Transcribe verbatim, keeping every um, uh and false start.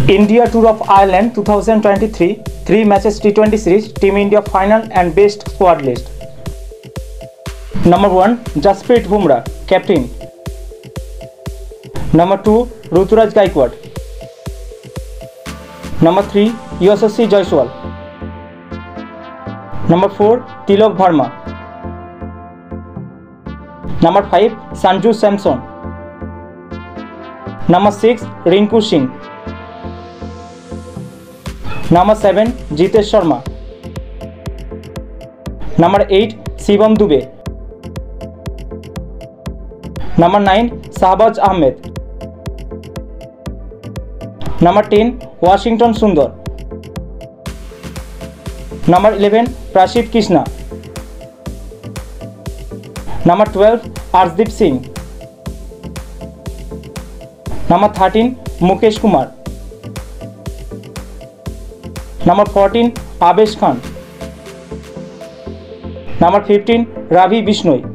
India Tour of Ireland twenty twenty-three, three matches T twenty series, Team India final and best squad list. Number one, Jasprit Bumrah, captain. Number two, Ruturaj Gaikwad. Number three, Yashasvi Jaiswal. Number four, Tilak Verma. Number five, Sanju Samson. Number six, Rinku Singh. Number seven, Jitesh Sharma. Number eight, Shivam Dube. Number nine, Shahbaz Ahmed. Number ten, Washington Sundar. Number eleven, Prasidh Krishna. Number twelve, Arshdeep Singh. Number thirteen, Mukesh Kumar. Number fourteen, Avesh Khan. Number fifteen, Ravi Bishnoi.